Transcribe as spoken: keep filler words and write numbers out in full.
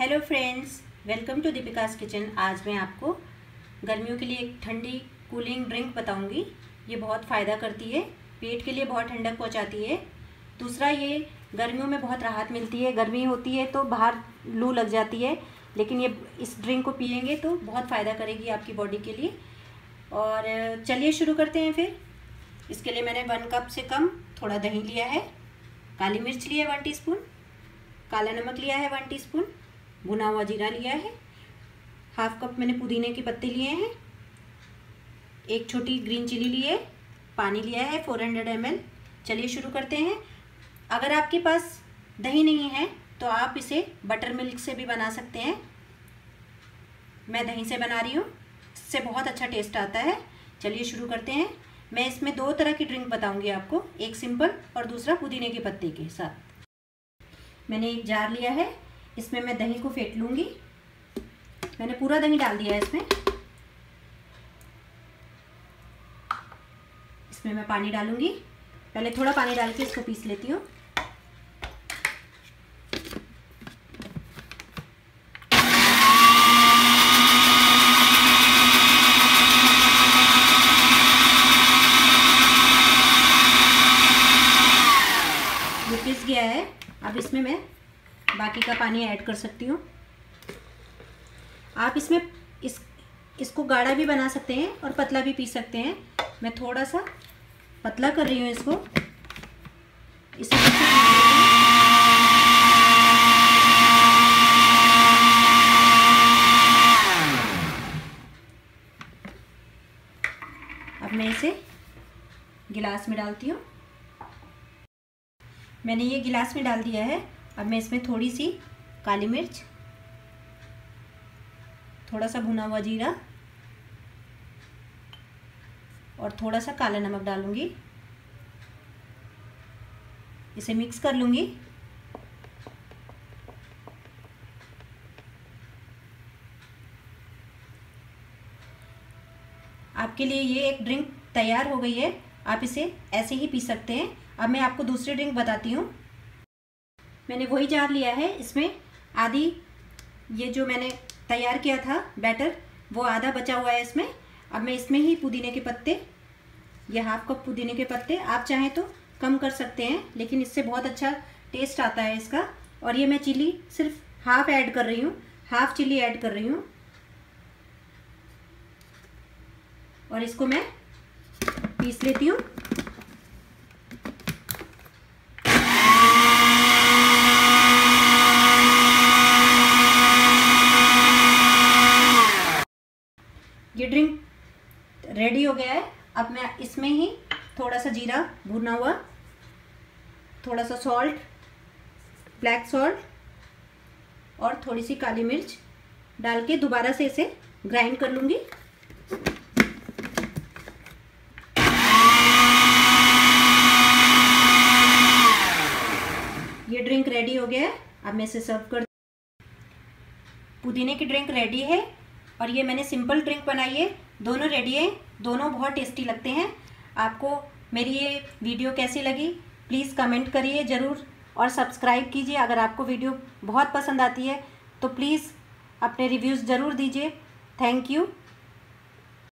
Hello friends, welcome to Deepika's kitchen. आज मैं आपको गर्मियों के लिए एक ठंडी कूलिंग ड्रिंक बताऊंगी। ये बहुत फ़ायदा करती है, पेट के लिए बहुत ठंडक पहुंचाती है। दूसरा, ये गर्मियों में बहुत राहत मिलती है। गर्मी होती है तो बाहर लू लग जाती है, लेकिन ये इस ड्रिंक को पिएंगे तो बहुत फ़ायदा करेगी आपकी बॉडी के लिए। और चलिए शुरू करते हैं फिर। इसके लिए मैंने वन कप से कम थोड़ा दही लिया है, काली मिर्च लिया है वन टीस्पून, काला नमक लिया है वन टीस्पून, भुना हुआ जीरा लिया है, हाफ कप मैंने पुदीने के पत्ते लिए हैं, एक छोटी ग्रीन चिली लिए, पानी लिया है फोर हंड्रेड एम एल। चलिए शुरू करते हैं। अगर आपके पास दही नहीं है तो आप इसे बटर मिल्क से भी बना सकते हैं। मैं दही से बना रही हूँ, इससे बहुत अच्छा टेस्ट आता है। चलिए शुरू करते हैं। मैं इसमें दो तरह की ड्रिंक बताऊंगी आपको, एक सिंपल और दूसरा पुदीने के पत्ते के साथ। मैंने एक जार लिया है, इसमें मैं दही को फेंट लूँगी। मैंने पूरा दही डाल दिया है इसमें। इसमें मैं पानी डालूँगी। पहले थोड़ा पानी डाल के इसको पीस लेती हूँ। ये पिस गया है। अब इसमें मैं बाकी का पानी ऐड कर सकती हूँ। आप इसमें इस इसको गाढ़ा भी बना सकते हैं और पतला भी पी सकते हैं। मैं थोड़ा सा पतला कर रही हूँ इसको। इसे अब मैं इसे गिलास में डालती हूँ। मैंने ये गिलास में डाल दिया है। अब मैं इसमें थोड़ी सी काली मिर्च, थोड़ा सा भुना हुआ जीरा और थोड़ा सा काला नमक डालूंगी। इसे मिक्स कर लूंगी। आपके लिए ये एक ड्रिंक तैयार हो गई है। आप इसे ऐसे ही पी सकते हैं। अब मैं आपको दूसरी ड्रिंक बताती हूँ। मैंने वही जार लिया है, इसमें आधी ये जो मैंने तैयार किया था बैटर, वो आधा बचा हुआ है इसमें। अब मैं इसमें ही पुदीने के पत्ते, ये हाफ कप पुदीने के पत्ते, आप चाहें तो कम कर सकते हैं, लेकिन इससे बहुत अच्छा टेस्ट आता है इसका। और ये मैं चिली सिर्फ हाफ ऐड कर रही हूँ, हाफ चिली ऐड कर रही हूँ। और इसको मैं पीस लेती हूँ। ये ड्रिंक रेडी हो गया है। अब मैं इसमें ही थोड़ा सा जीरा भुना हुआ, थोड़ा सा सॉल्ट, ब्लैक सॉल्ट और थोड़ी सी काली मिर्च डाल के दोबारा से इसे ग्राइंड कर लूँगी। ये ड्रिंक रेडी हो गया है। अब मैं इसे सर्व कर। पुदीने की ड्रिंक रेडी है और ये मैंने सिंपल ड्रिंक बनाई है। दोनों रेडी है, दोनों बहुत टेस्टी लगते हैं। आपको मेरी ये वीडियो कैसी लगी प्लीज़ कमेंट करिए ज़रूर, और सब्सक्राइब कीजिए। अगर आपको वीडियो बहुत पसंद आती है तो प्लीज़ अपने रिव्यूज़ ज़रूर दीजिए। Thank you.